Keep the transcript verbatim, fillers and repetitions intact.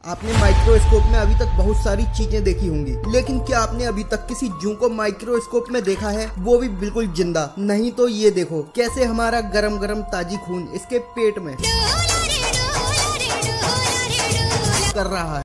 आपने माइक्रोस्कोप में अभी तक बहुत सारी चीजें देखी होंगी, लेकिन क्या आपने अभी तक किसी जू को माइक्रोस्कोप में देखा है, वो भी बिल्कुल जिंदा? नहीं तो ये देखो कैसे हमारा गरम गरम ताजी खून इसके पेट में कर रहा है।